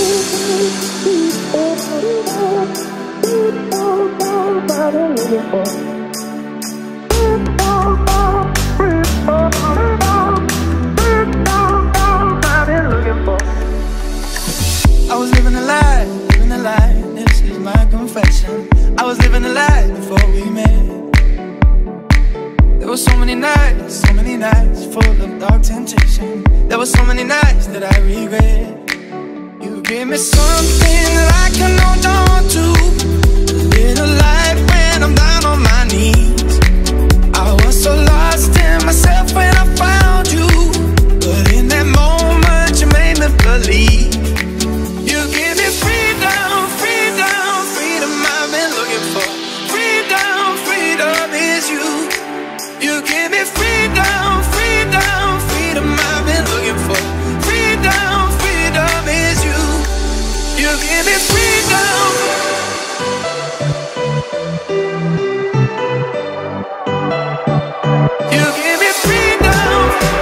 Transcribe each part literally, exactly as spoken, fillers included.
I was living a lie, living a lie, this is my confession. I was living a lie before we met. There were so many nights, so many nights full of dark temptation. There were so many nights that I regret. You gave me something that I can hold on to, a little light when I'm down on my knees. I was so lost in myself when I found you, but in that moment you made me believe. You give me freedom, freedom, freedom I've been looking for. Freedom, freedom is you. You give me freedom, freedom, freedom I've been looking for. Freedom, freedom is you. You give me freedom. You give me freedom.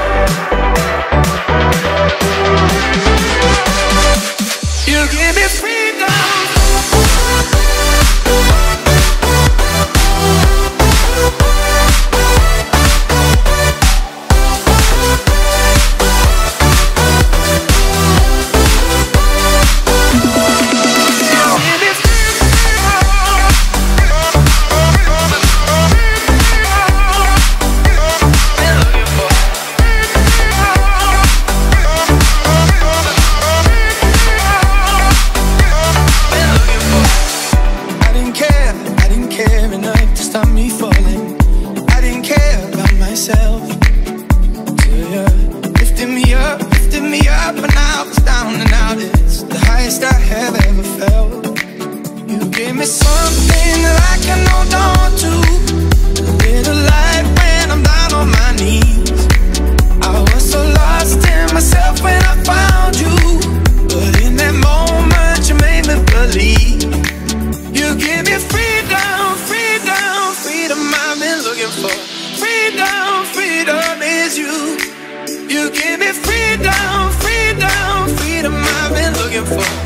You give me freedom. Freedom, freedom is you. You give me freedom, freedom, freedom I've been looking for.